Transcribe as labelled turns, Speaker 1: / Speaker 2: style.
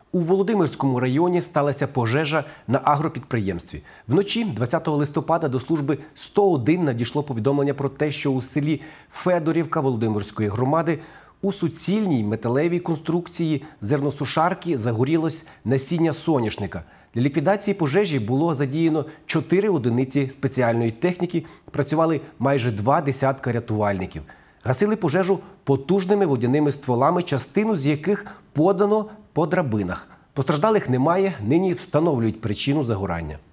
Speaker 1: У Володимирському районі сталася пожежа на агропідприємстві. Вночі 20 листопада до служби 101 надійшло повідомлення про те, що у селі Федорівка Володимирської громади у суцільній металевій конструкції зерносушарки загорілось насіння соняшника. Для ліквідації пожежі було задіяно 4 одиниці спеціальної техніки, працювали майже 2 десятка рятувальників. Гасили пожежу потужними водяними стволами, частину з яких подано по драбинах. Постраждалих немає, нині встановлюють причину загорання.